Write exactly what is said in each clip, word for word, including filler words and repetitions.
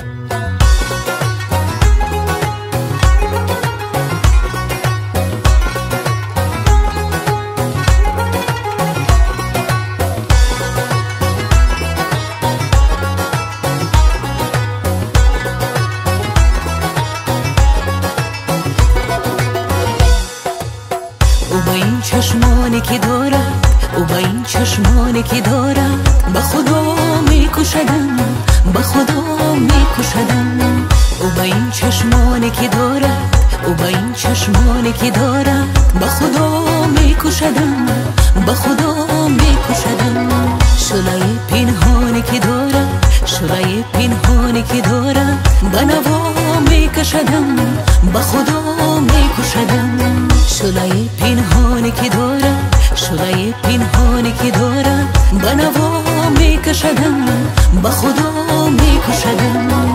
با این چشمانی که دارد او با این چشمانی که دارد به خدا میکشدم به خدا میکشدم او با این چشمانی که دارد او با این چشمانی که دارد به خدا میکشدم به خدا میکشدم شلای پنهانی که دارد شلای پنهانی که دارد به نوا میکشدم به خدا میکشدم شلای پنهانی که دارد شلای پنهانی که دارد به نوا میکشدم به خدا میکشدم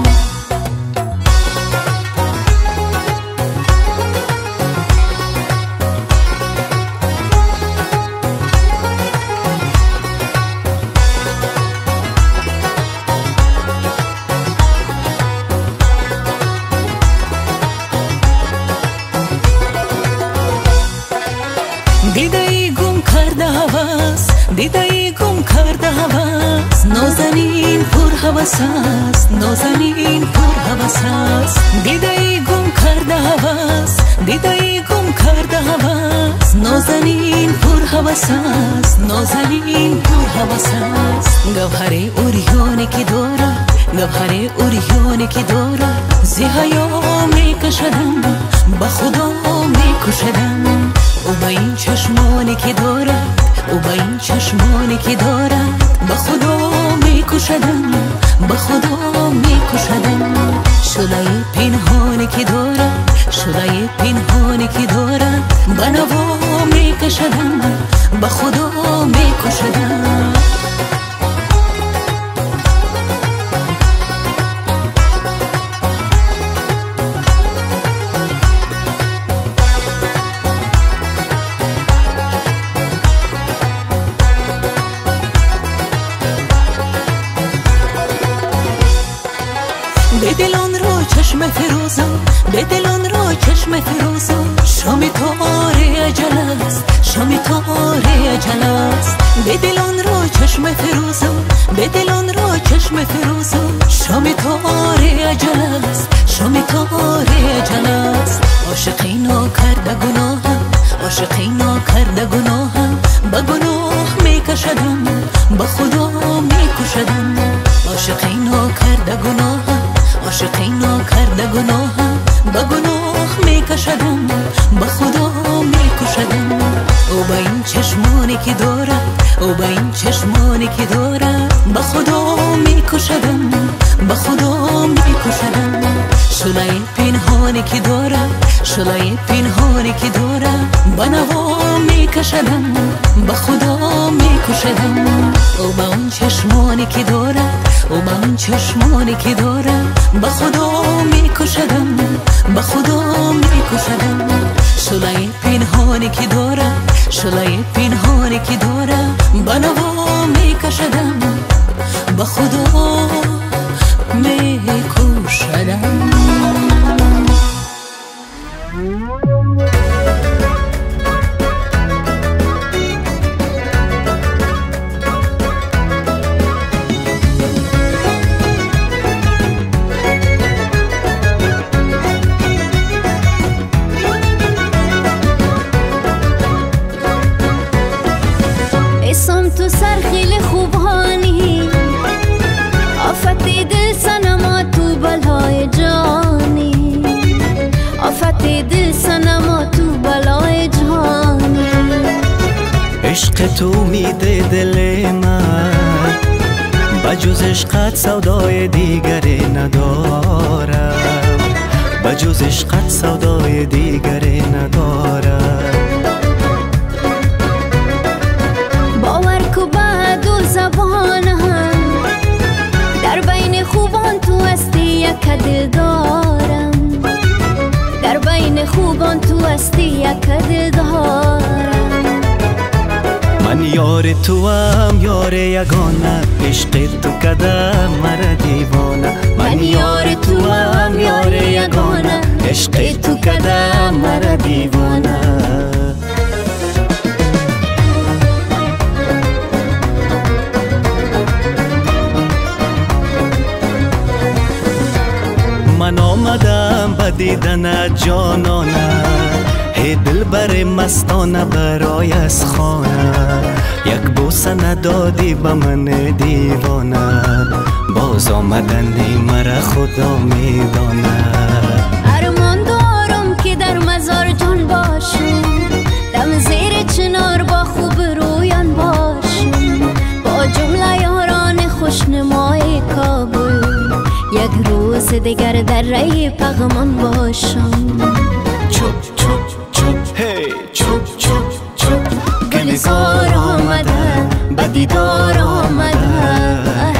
دیده‌ای گم کرده هوس دیده‌ای گم کرده هوس نازنین پر هوس است نازنین پر هوس است دیده‌ای گم کرده هوس دیده‌ای گم کرده هوس نازنین پر هوس است نازنین پر هوس است گوهر اوریانی که دارد گوهر اوریانی که دارد ز حیا میکشدم به خدا میکشدم او با این چشمانی که دارد او با این چشمانی که دارد به خدا میکشدم به خدا میکشدم شلای پنهانی که دارد شلای پنهانی که دارد به نوا میکشدم به خدا میکشدم به دلان را چشم فروزا به دلان را چشم فروزا شام تار اجل است شام تار اجل است به دلان را چشم فروزا به دلان را چشم فروزا شام تار اجل است شام تار اجل است عاشقی ناکرده گناهم عاشقی ناکرده گناهم به گناه میکشدم به خدا میکشدم عاشقی ناکرده گناهم عاشقی ناکرده گناهم به گناه میکشدم به خدا میکشدم او با این چشمانی که دارد او با این چشمانی که دارد به خدا میکشدم به خدا میکشدم شلای پنهانی که دارد شلای پنهانی که دارد به نوا میکشدم به خدا میکشدم او با اون چشمانی که دارد او با اون چشمانی که دارد به خدا میکشدم به خدا میکشدم شلای پنهانی که دارد شلای پنهانی که دارد به نوا میکشدم به خدا میکشدم اسم تو سر خیلی خوبانی آفت دل سنما تو بلای جانی آفت دل سنما تو بلای جانی عشق تو میده دل من بجز عشقت سودای دیگری ندارم بجز عشقت سودای دیگری ندارم باور کو بعد و زبان هم در بین خوبان تو هستی یک دل دارم در بین خوبان تو هستی یک دل دارم من یار تو هم یار یگانه عشق تو کده مرا دیوانه من یار من آمدم به دیدن جانانه، ای دل بر مستانه برای از خانه، یک بوسه ندادی به من دیوانه، باز آمدنی مرا خدا میدانه. ارمان دارم که در مزار جان باشم، دم زیر چنار با خوب رویان باشم، با جمله یاران خوشنمای کابل یک روز دیگر در ری پغمان باشم. چوب چوب چوب هی چوب چوب چوب گلزار آمده به دیدار آمده،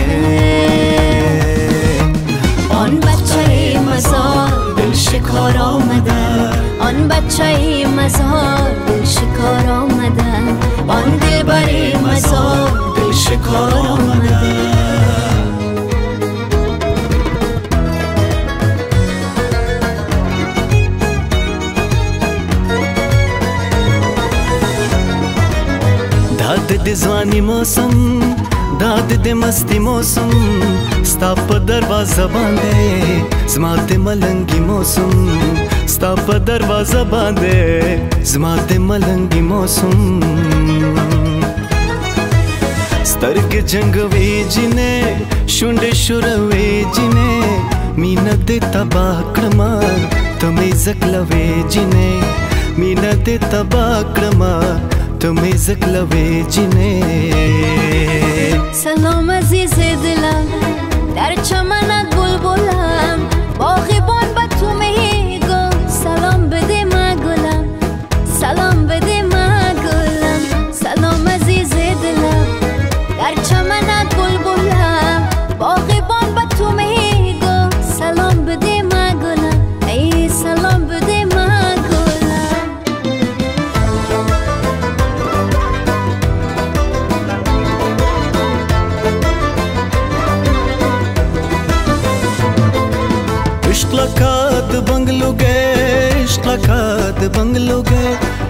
آن بچه مزار دل شکار آمده، آن بچه مزار دل شکار آمده، آن دلبر مزار دل شکار آمده. داد د ځواني موسم، داد د مستی موسم، ستا په دروازه باندې زما د ملنګي موسم، ستا په دروازه باندې زما د ملنګي موسم. سترګې جنګوي جنې شونډې شوروي جنې، مینه دې تباه کړمه ته مې زکلوي جنې، مینه دې تباه کړمه تو می زکلوی جنه. سلام عزیز دلم در چمنت بلبلم، باغبان به تو میگم سلام بده ما گلم، سلام بده ما گلم. سلام عزیز دلم در چمنت بلبلم، باغبان به تو میگم سلام بده ما گلم، ای سلام بده ما گلم. عشق لکات بنگلو گئے، عشق لکات بنگلو گئے،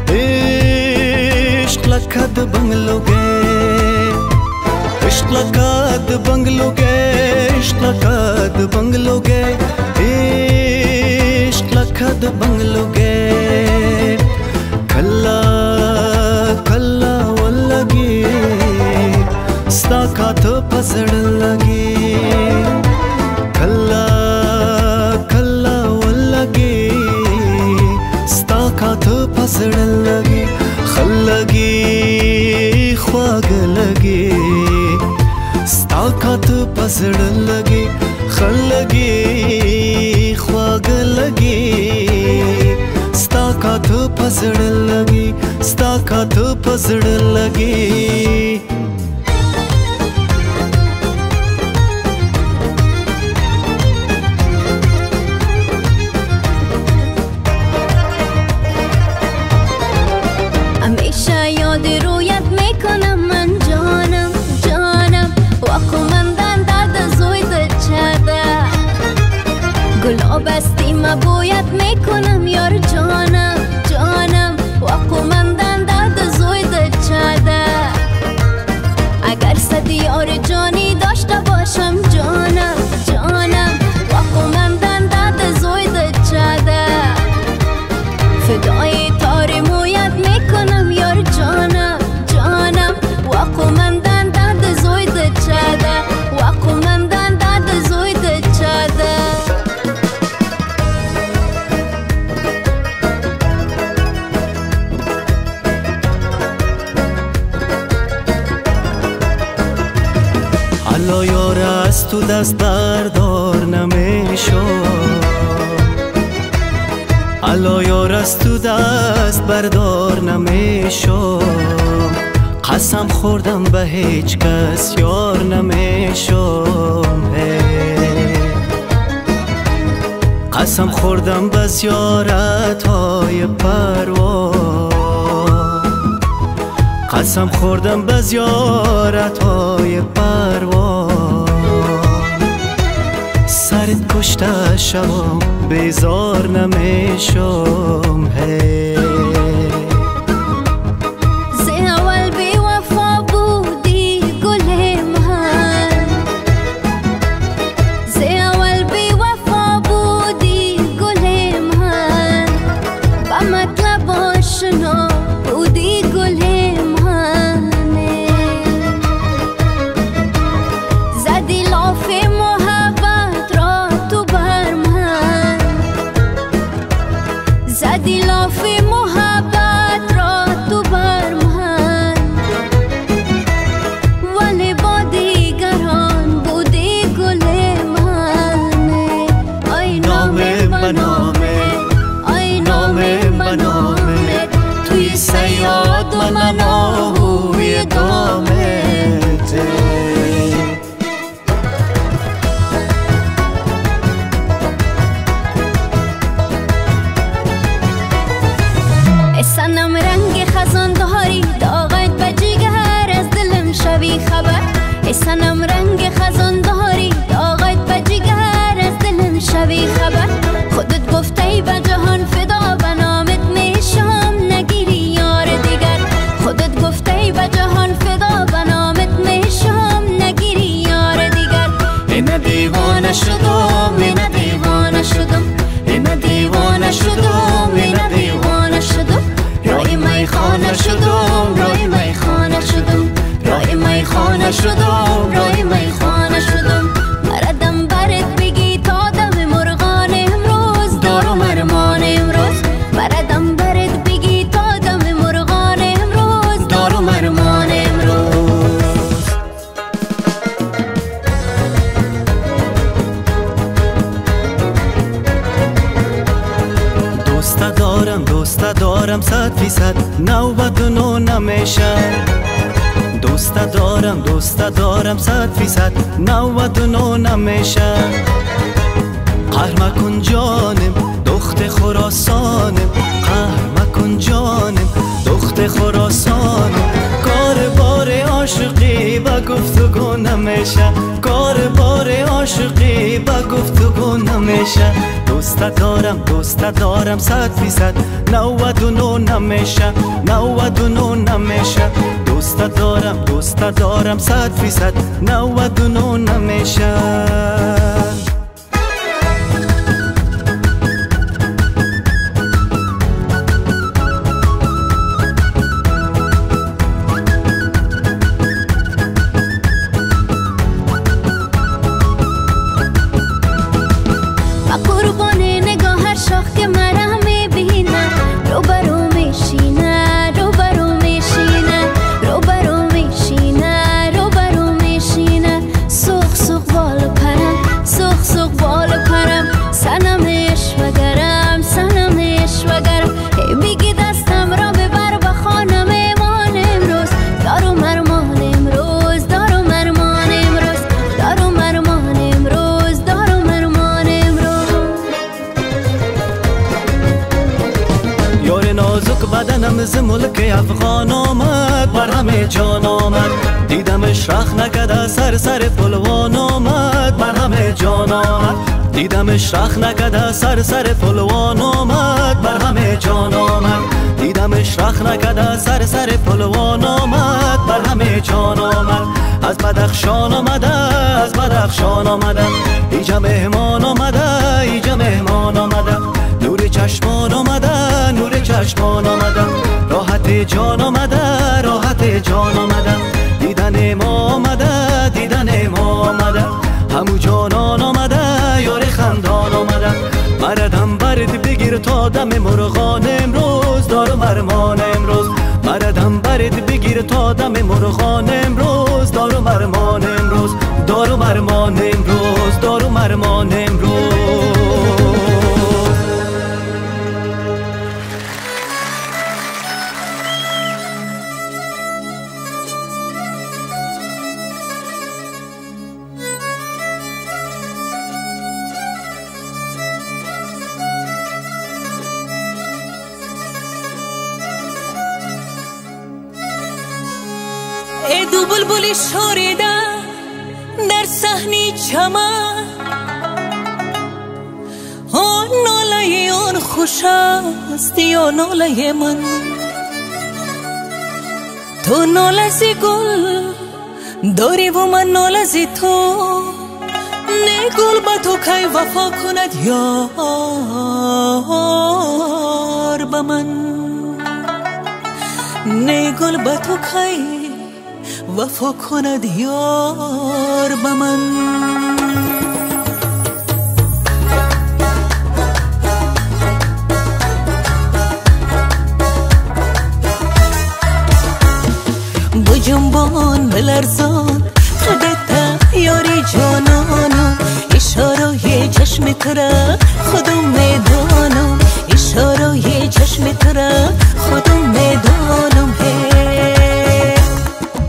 عشق لکات بنگلو گئے، عشق لکات بنگلو گئے، عشق لکات بنگلو گئے، عشق لکات بنگلو گئے. کلا کلا ولگی ستا کات پسڑ لگی، کلا پسړل لګي خلګي خواږ لګي، ستا کات پسړل لګي خلګي خواږ لګي، ستا کات پسړل لګي ستا کات پسړل لګي. همیشه یاد رویت میکنم من جانم جانم، و من داد زوی دچده گلاب استی مبویت میکنم یار جانم جانم، و من داد زوی دچده. اگر صد یار جانی داشته باشم جانم جانم، و من داد زوی دچده. فدای تار مویت میکنم یار جانم جانم، و قومندان داد زوی دچده، و قومندان داد زوی دچده. حالا یار از تو دست بردار نمیشو، حالا یار از تو دست بردار نمیشو، قسم خوردم به هیچ کس یار نمیشم، قسم خوردم به زیارت های پروا، قسم خوردم به زیارت های پروا. سرت کشته شوم بیزار نمیشم، هی ز اول بی وفا بودی گل من، ز اول بی وفا بود دامته. سنم رنگ خزان داری داغت به جگر از دلم شوی خبر. سنم رنگ خزان داری داغت به جگر از دلم شوی خبر. خودت گفته به جهان فدا به نامت میشم نگیری یار دیگر. خودت گفته به جهان فدا به نامت میشم نگیری یار دیگر. این دیوانه شدم این دیوانه شدم این دیوانه شدم این دیوانه شدم. رای میخانه شدم رای میخانه شدم رای میخانه شدم رای میخانه شدم. مردم برد بگی تا دم مرغان امروز دار و مرمان امروز. مردم برد بگی تا دم مرغان امروز دار و مرمان امروز. دوست دارم دوست دارم صد فیصد نوبت نو نمیشه. دوست دارم دوست دارم صد فیصد نوبت نو نمیشه. قهر مکن جانم دخت خراسانم قهر مکن جانم دخت خراسانم. کار بار عاشقی با گفتگو نمیشه. کار بار عاشقی با گفتگو نمیشه. دوست دارم دوست دارم صد فیصد نود و نو نمیشه نود و نو نمیشه. دوست دارم دوست دارم صد فیصد نود و نو نمیشه. بدنم ز ملک افغان آمد بر همه جان آمد. دیدمش رخ نکده سر سر پلوان آمد بر همه جان آمد. دیدمش رخ نکده سر سر پلوان آمد بر همه جان آمد. دیدمش رخ نکده سر سر پلوان آمد بر همه جان آمد. از بدخشان آمده از بدخشان آمده. ایجا مهمان آمده ایجا مهمان آمده. نور چشمان آمده نور چشمان آمده. راحت جان آمده راحت جان آمده. دیدن ما آمده دیدن ما آمده. همو جانان آمده یار خندان آمده. مردم برد بگیر تا دم مرغان امروز دار و مرمان امروز. مردم برد بگیر تا دم مرغان امروز دار و مرمان امروز دار و مرمان امروز دار و مرمان امروز. ای دو بلبلی شوریده در صحنی چمن. آن ناله آن خوش است یا ناله من. تو ناله زی گل داری و من ناله زی تو. نه گل با تو کی وفا کند یار با من. نه گل با تو کی وفا کند یار با من. بجنبان بلرزان قدت یاری جانانم. اشاره چشم تو را خودم میدانم. اشاره چشم تو را خودم میدانم.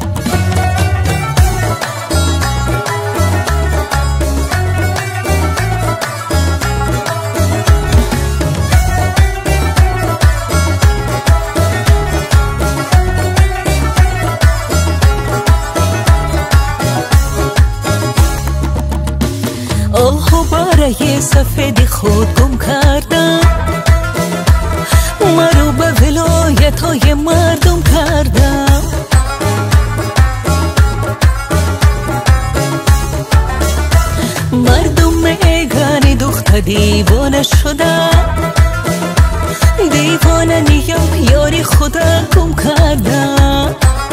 ستاره سفید خود گم کردم، مرا به ولایت های مردم کردم. مردم میگن دختر دیوانه شده، دیوانه نیم یاری خدا گم کردم.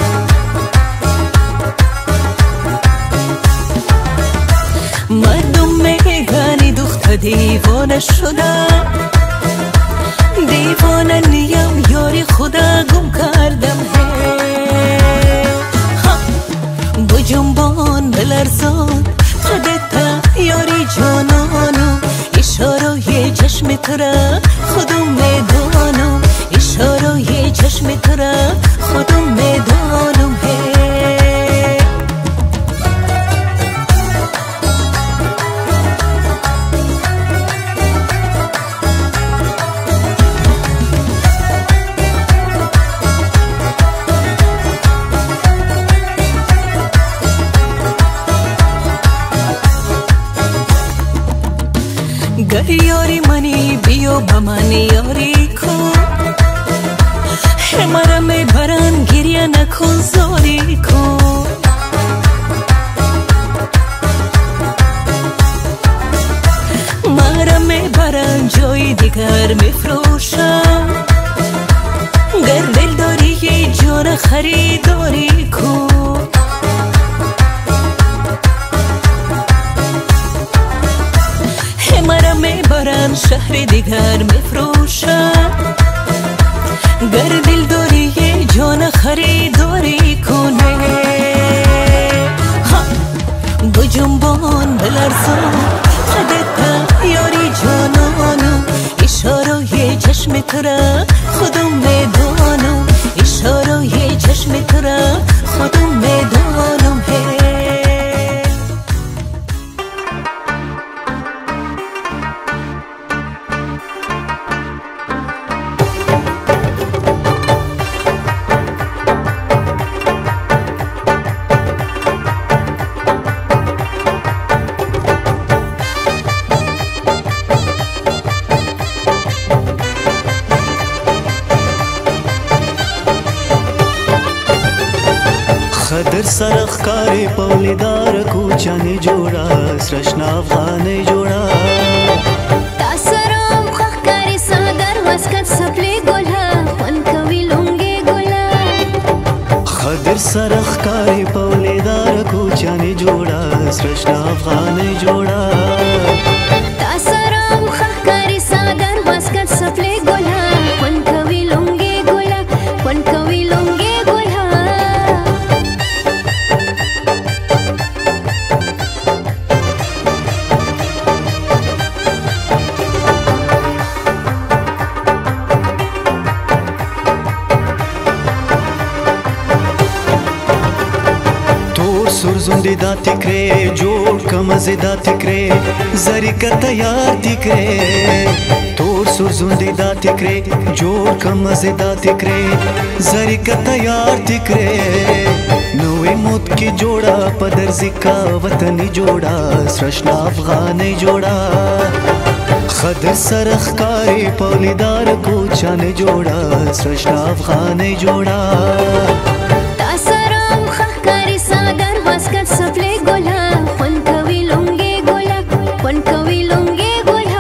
مردم میگن دختر دیوانه شده، دیوانه نیم یاری خدا گم کردم. بجنبان بلرزان خودت یاری جانانم، اشاره چشم تو را خودم میدانم، اشاره چشم تو را خودم میدانم. گر یاری منی بیو با من یاری کن، مرا میبرن گریه نکن زاری کن. مرا میبرن جای دیگر میفروشم، گر دل داری یه جان خریداری کن. مرا میبرن شهر دیگر میفروشن، گر دل داری یه جان خریداری کنه. بجنبان بلرزان خودت یاری جانانم، اشاره چشم تو را خودم میدانم، اشاره چشم تو را خودم میدانم. خدر سرخ کاری پولیدار کوچانی جوڑا، سرشنا افغانی جوڑا. تاسرام خخکاری سادر واسکت سپلی گولا، خون کوی لونگی گولا. خدر سرخ کاری پولیدار کوچانی جوڑا، سرشنا افغانی جوڑا. تاسرام خخکاری سادر واسکت سپلی گولا، خون کوی لونگی گولا، خون کوی لونگی گولا. सुरजुंदी दा तिकरे जोड़ कमजे दा तिकरे जरी का तैयार तिकरे। तोर सुरजुंदी दा तिकरे जोड़ कमजे दा तिकरे जरी का तैयार तिकरे। नवे मुद की जोड़ा पदर जिका वतनी जोड़ा सृष्टा अफगानी जोड़ा। खदर सरखकारी पौलीदार कोचाने जोड़ा सृष्टा अफगानी जोड़ा। Waskat saple gola, khun kawi lunge gola, khun kawi lunge gola.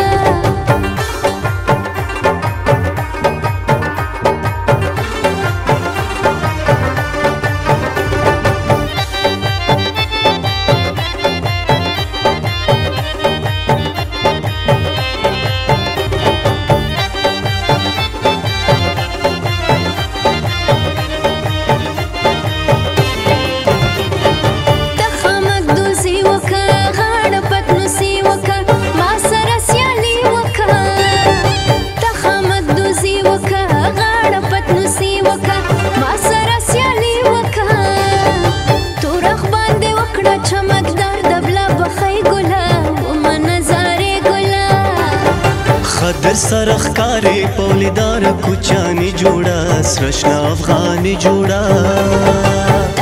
खदर सरखकारी पौलीदार कुचानी जोड़ा सृष्टा अफगानी जोड़ा।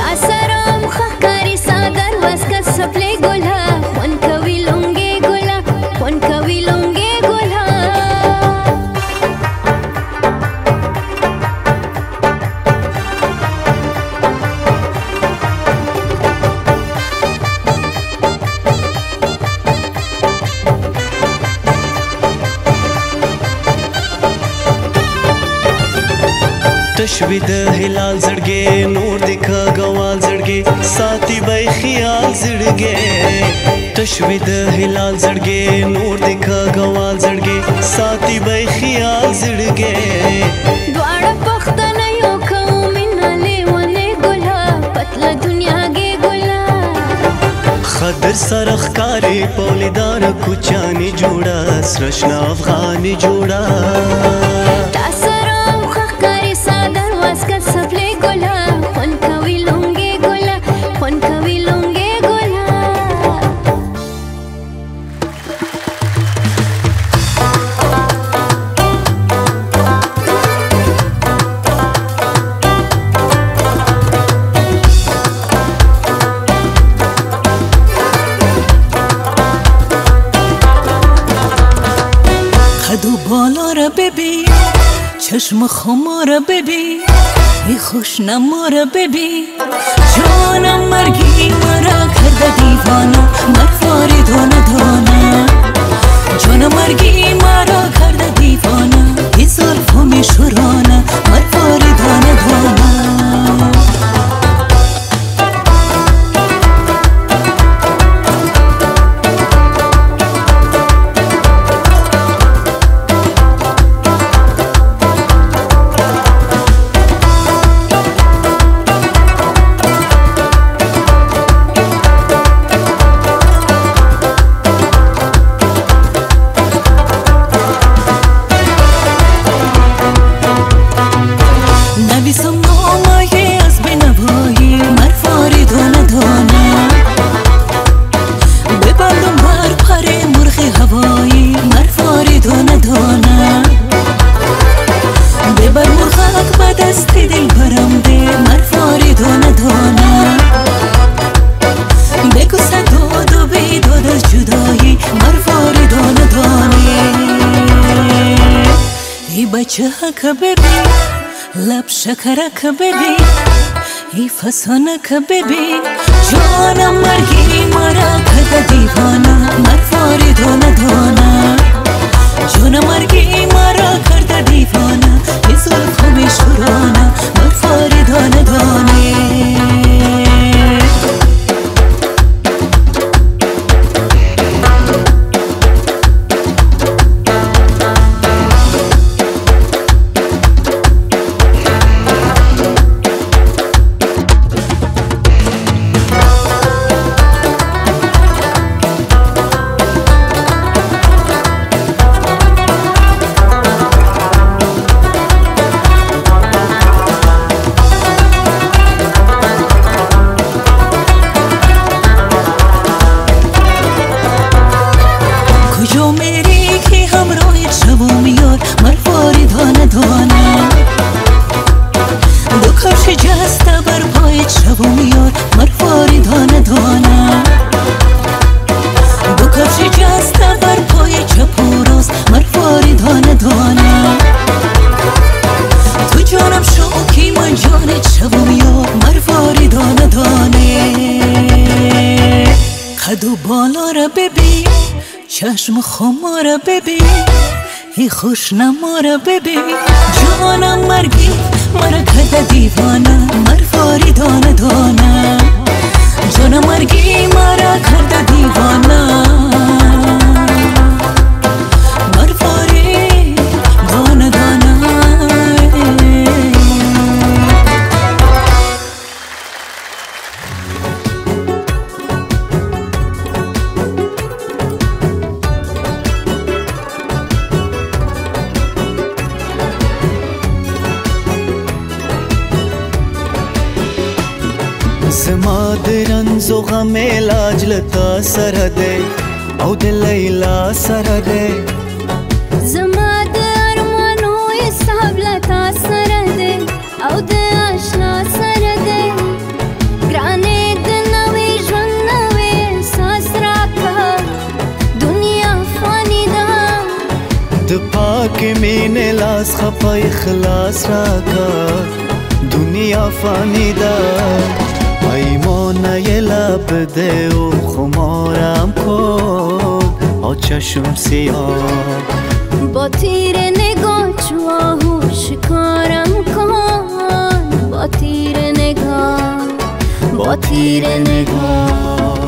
तासराम खकारी सादर वस्कत सपले गोला, खन कवी लुंगे गोला, تشوی د هلال زړګي نور دکا غوال زړګي ساتي بای خیال زړګي تشوی د هلال زړګي نور دکا غوال زړګي ساتي بای خیال زړګي دواړه پختنه یو کوم نه ونه ګلا پتلا دنیا کې ګلا خضر سرخ کاری پولیدار کوچانی جوړا سرشنا افغانی جوړا تاسرام خکاری صدر واسکه سپلې ګلا خون کوي لونګي ګلا خون کوي لونګي ګلا خدو بالا را ببین چشم خمار را ببین ای خوش نما را ببین جانم مرگی مرا کرده دیوانا مرفاری دانه دانه جانم مرگی مرا کرده دیوانا ای زلفو می شورانه مرفاری دانه دانه بچه‌ک ببین لب شکرک ببین ای فسانک ببین جانم مرگی مرا کرده دیوانه مرفاری دانه دانه جانم مرگی مرا کرده دیوانه ای زلفو می شورانه مرفاری دانه دانه خدو بالا را ببین چشم خمار را ببین ای خوش نما را ببین جانم مرگی مرا کرده دیوانه مرفاری دانه دانه جانم مرگی مرا کرده دیوانه مرفاری دانه دانه زما د رنځ او غم علاج لتا سره دی او د لیلا سره دی زما د ارمانو حساب لتا سره دی او د آشنا سره دی ګرانې د نوې ژوند نوې احساس راکړه دنیا فاني ده د پاکې مینې لاس خفه اخلاص راکړه دنیا فاني ده ایمانه یه لب ده و خمارم کن آ چشم سیاه با تیر نگاه چو آهو شکارم کن با تیر نگاه، با تیر نگاه.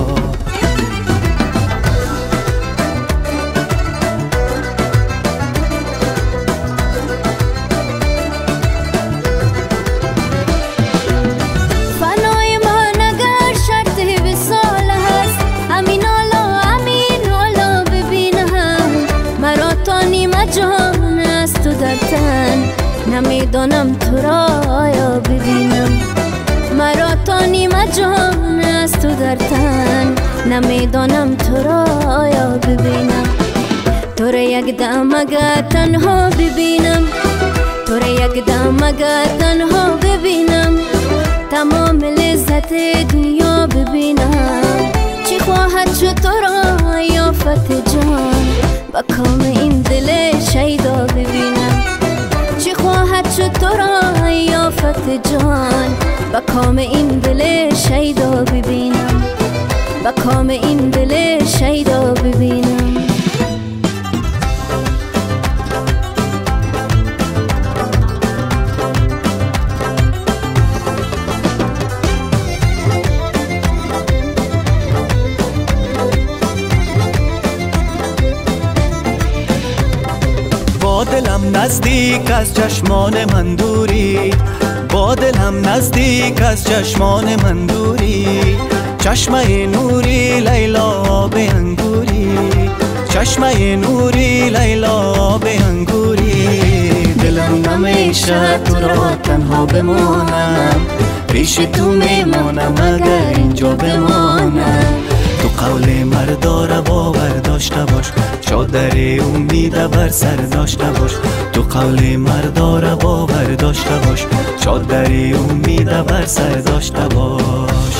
فنای من اگر شرط وصال هست، همین حالا همین حالا ببینم. مرا تا نیمه جهان است تو در تن، نمیدانم تو را یا ببینم. مرا تا نیمه جهان است تو در تن، نمیدانم تو را یا ببینم. تو را یک دم اگر تنها ببینم، تو را یک دم اگر تنها ببینم، تمام لذت دنیا ببینم. چی خواهد شد تو را یافت جان، با کام این دل شیدا ببینم. چی خواهد شد تو را یافت جان، با کام این دل شیدا ببینم، با کام این دل شیدا ببینم. با دلم نزدیک از چشمان من دوری، با دلم نزدیک از چشمان من دوری. چشمه نوری لیلا آب انگوری، چشمه نوری لیلا آب انگوری. دلم نمیشه تو را تنها بمانم، پیش تو میمانم اگر اینجا بمانم. تو قول مردا را باور داشته باش، چادر امید بر سر داشته باش. تو قول مردا را باور داشته باش، چادر امید بر سر داشته باش.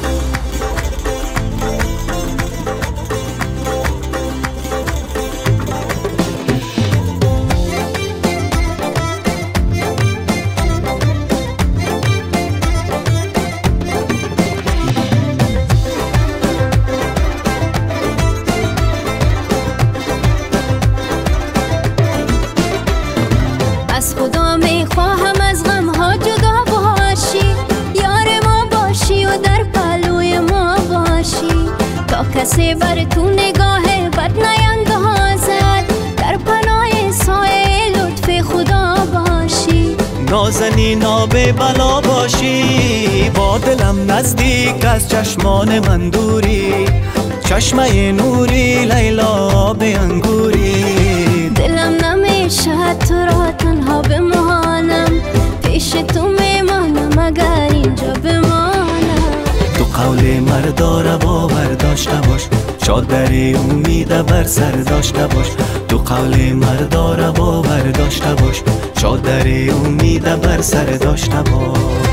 از خدا می خواهم از غم ها جدا باشی، یار ما باشی و در پهلوی ما باشی. تا کسی بر تو نگاه بد نیندازد، در پناه سایه لطف خدا باشی. نازنی نابه بلا باشی، با دلم نزدیک از چشمان من دوری. چشمه نوری لیلا آب انگوری. دلم نمیشه تو را تنها بمانم، پیش تو میمانم اگر اینجا بمانم. تو قول مردا را باور داشته باش، چادر امید بر سر داشته باش. تو قول مردا را باور داشته باش، چادر امید بر سر داشته باش.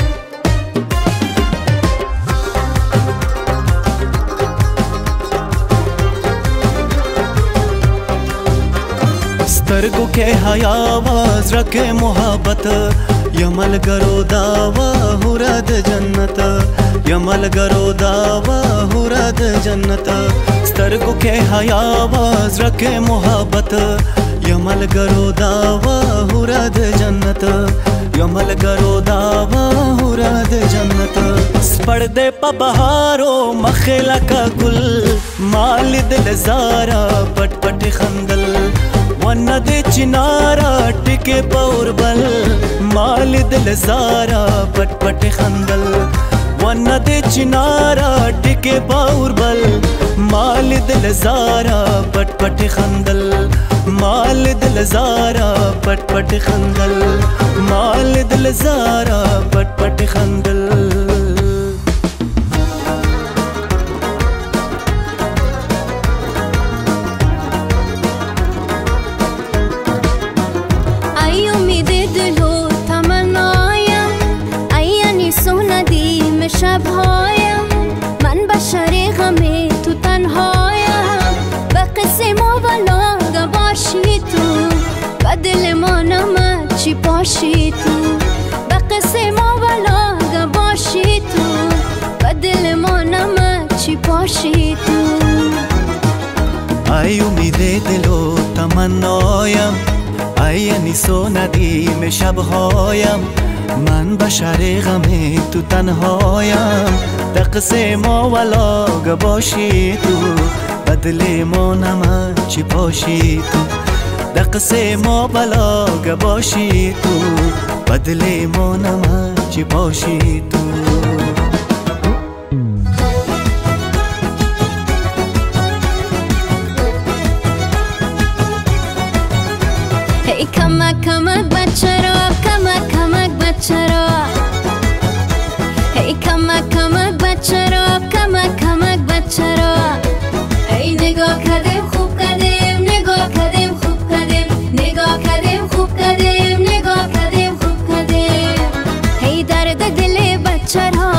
سترگو के हयावाज रखे मोहब्बत, यमल करो दावा हुरद जन्नत, यमल करो दावा हुरद जन्नत. سترगو के हयावाज रखे मोहब्बत, यमल करो दावा हुरद जन्नत, यमल करो दावा हुरद जन्नत. पर्दे पा बहारो मखेला का गुल, माल दिल जारा पट पट खंदल. वन दे चिनारा टिके पौर बल, माल दिल जारा पट पट खंदल. वन दे चिनारा टिके पौर बल, माल दिल जारा पट पट खंदल. माल दिल जारा पट पट खंदल, माल दिल जारा पट पट खंदल. شبهایم من بشر غم تو تنهایم، به قصه ما ولاگه باشی تو، به دل ما نمد چی پاشی تو. به قصه ما ولاگه باشی تو، به دل ما نمد چی پاشی تو. ای امید دل و تمنایم، ای انیس و ندیم شبهایم. من بشر غم تو تنهایم در قصه ما ولاگ باشی تو بدل ما نمه چی پاشی تو در قصه ما بلاگ باشی تو بدل ما نمه چی پاشی تو ای کمک کمک بچه را کمک کمک بچه را ای کمک کمک بچه را کمک کمک بچه را ای نگاه کردیم خوب کردیم نگاه کردیم خوب کردیم نگاه کردیم خوب کردیم نگاه کردیم خوب کردیم ای درد دل بچه را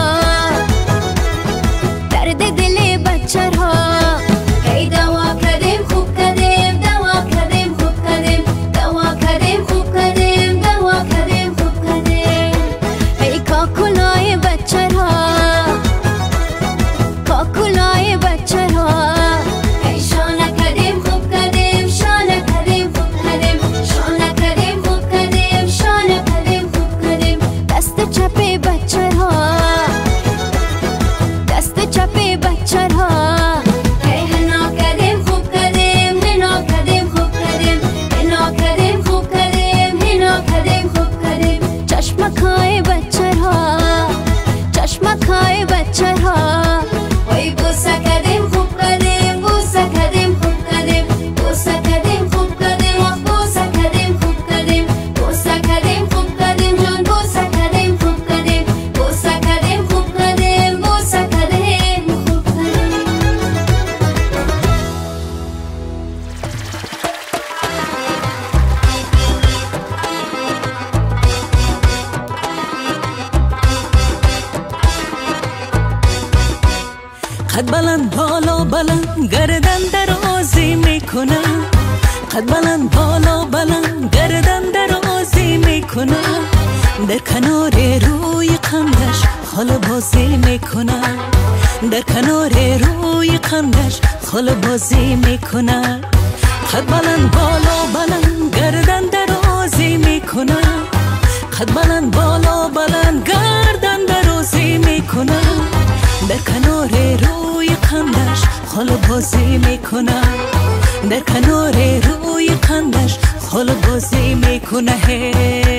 درد دل بچه را ای دوا کردیم خوب کردیم دوا کردیم خوب کردیم دوا کردیم خوب کردیم دوا کردیم خوب کردیم ای کاکولای بچه را کاکولای بچه را ای شانه کردیم خوب کردیم شانه کردیم خوب کردیم شانه کردیم خوب کردیم شانه کردیم خوب کردیم دست چپ بچه را دست چپ بچه را ای هنا کردیم خوب کردیم هنا کردیم خوب کردیم هنا کردیم خوب کردیم هنا کردیم خوب کردیم چشمکای بچه را چشمکای بچه را وای بوسه کردیم خوب کردیم بوسه کردیم خوب کردیم بوسه کردیم خوب کردیم آخ بوسه کردیم خوب کردیم بوسه کردیم خوب کردیم جان بوسه کردیم خوب کردیم بوسه کردیم خوب کردیم بوسه کردیم خوب کردیم قد بلند بالا بلند گردن درازی میکنم قد بلند بالا بلند گردن درازی میکنم در کنار روی قندش خال بازی میکنم در کنار روی قندش خال بازی میکنم قد بلند بالا بلند گردن درازی میکنم قد بلند بالا بلند گردن درازی میکنم در کنار روی قندش خال بازی میکنم در کنار روی قندش خال بازی میکنه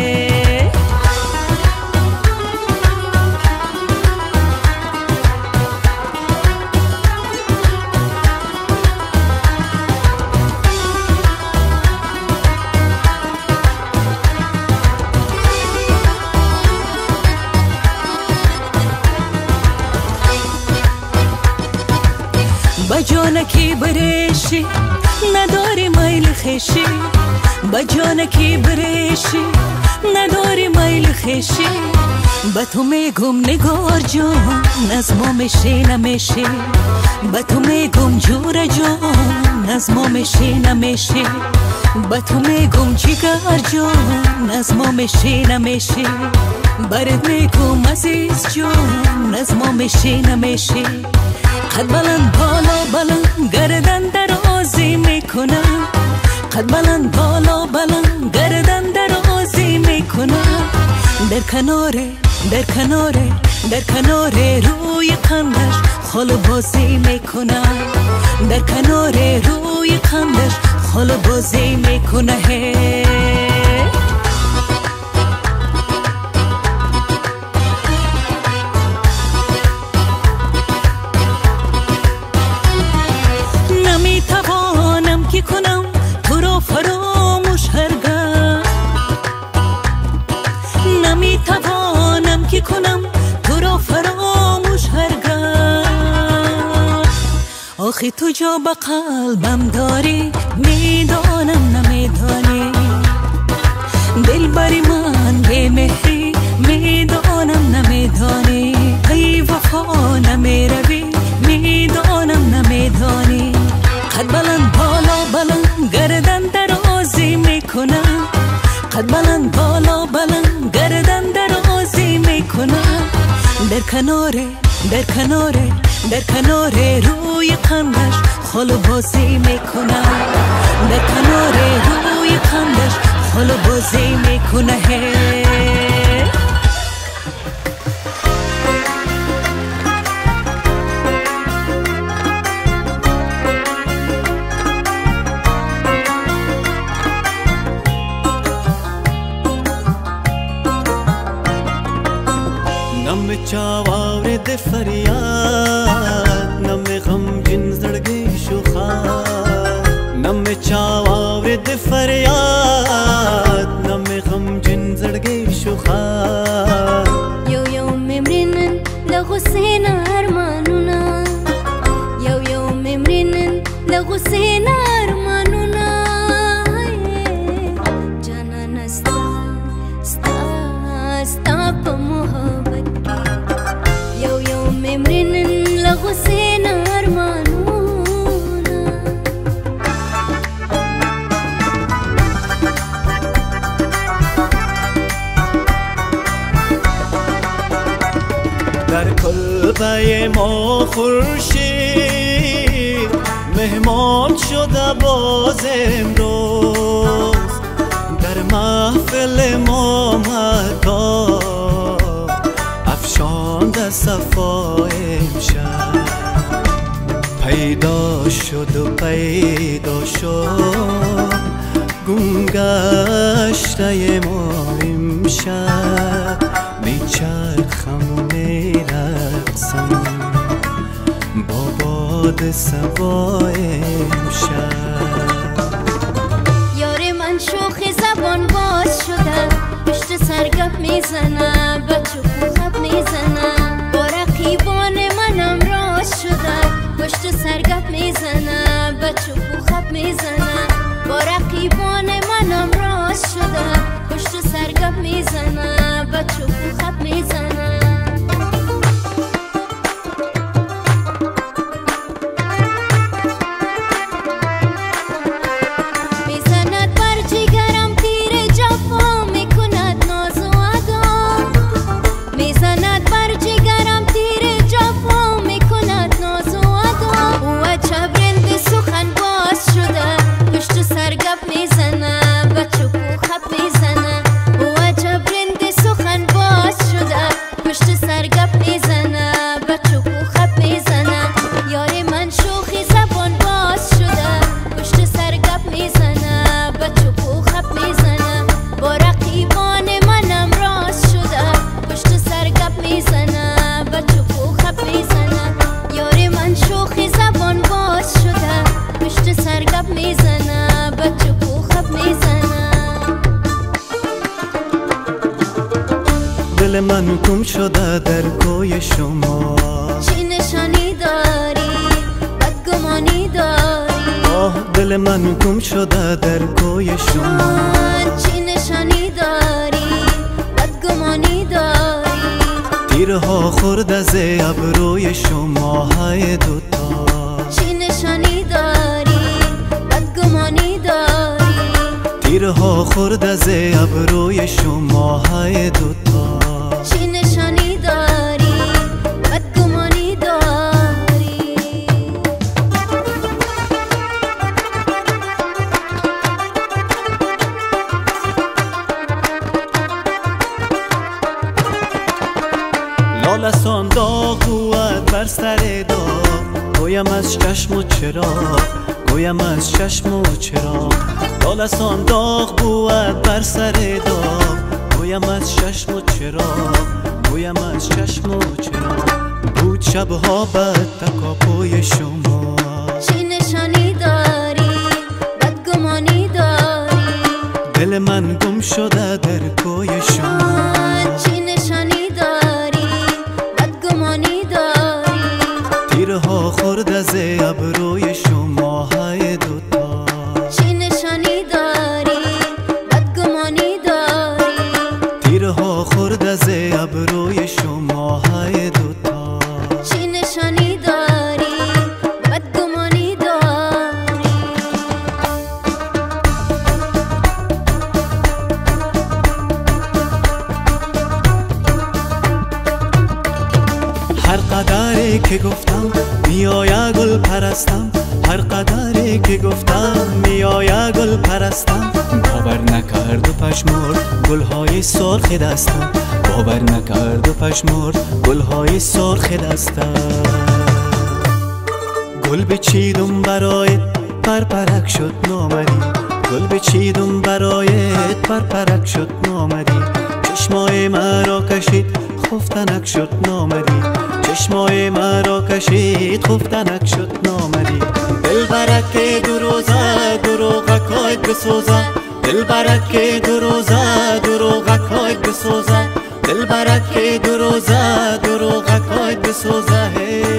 بجانکی بریشی نداری میل خیشی بجانکی بریشی نداری میل خیشی با تو میگم نگار جان نظما میشی نمیشی با تو میگم جور جان نظما میشی نمیشی با تو میگم جگر جان نظما میشی نمیشی برد میگم عزیز جان نظما میشی نمیشی قد بلند بالا بلند گردن درازی میکنم قد بلند بالا بلند گردن درازی میکنم در کنار در کنار در کنار روی قندش خال بازی میکنم در کنار روی قندش خال بازی میکنه نمیتوانم که کنم تو را فراموش هرگز نمیتوانم که کنم تو را فراموش هرگز آخی تو جا به قلبم داری میدانم نمیدانی دل بری من به مهری میدانم نمیدانی ای وفا نمیروی میدانم نمیدانی قد بلند بالا بلند گردن درازی میکنم قد بلند بالا بلند گردن درازی میکنم در کنار در کنار در کنار روی قندش خال بازی میکنم در کنار روی قندش خال بازی میکنه چاوارد فریاد نم غمگین زړګي شوخه نم چاوارد فریاد نم غمگین زړګي شوخه یو یو ممرنن لغسین ارمانونا یو یو ممرنن لغسین ارمانونا جانان استا ستا ستا په محبت یو یو ممرنن لغسین ارمانونا در کلبه ما خورشید مهمان شده باز امروز در محفل ما مدا افشانده صفا امشب پیدا شد و پیدا شد گم گشته ما امشب میچرخم و میرقصم با باد صبا امشب یار من شوخ زبان باز شده پشت سرگپ میزنه بچه خوب میزنه با رقیبان منم راز شده پشت سرگپ میزنه بچه خوب میزنه با رقیبان منم راز شده پشت سرگپ میزنه بچه خوب میزنه دل من گم شده در کوی شما چی نشانی داری بدگمانی داری آه دل من گم شده در کوی شما چی نشانی داری بدگمانی داری تیرها خورد از ابروی شما های دوتا چی نشانی داری بدگمانی داری تیرها خورد از ابروی شما های دوتا چی نشانی داری بدگمانی داری لالسان داغ بود بر سر داغ گویم از چشم و چراغ گویم از چشم و چراغ لالسان داغ بود بر سر داغ گویم از چشم و چراغ گویم از چشم و چراغ بود شبها بد تکاپوی شما چی نشانی داری بدگمانی داری دل من گم شده در کوی شما چی نشانی داری بدگمانی داری تیرها خورد از ابروی شما های دوتا چی نشانی داری بدگمانی داری تیرها خورد از ابروی شما های دوتا چی نشانی داری بدگمانی داری هر قدری که گفتم میای گل پرستم هر قدری که گفتم میای گل پرستم باور نکرد و پشمرد گلهای سرخ دستم باور نکرد و پشمرد گلهای سرخ دستم گل بچیدم برایت پرپرک شد نامدی گل بچیدم برایت پرپرک شد نامدی چشمای مرا کشید خفتنک شد نامدی، چشمای مرا کشید خفتنک شد نامدی. دل برک دو روزه دروغکای بسوزه، دل برک دو روزه دروغکای بسوزه، دل برک دو روزه دروغکای بسوزه.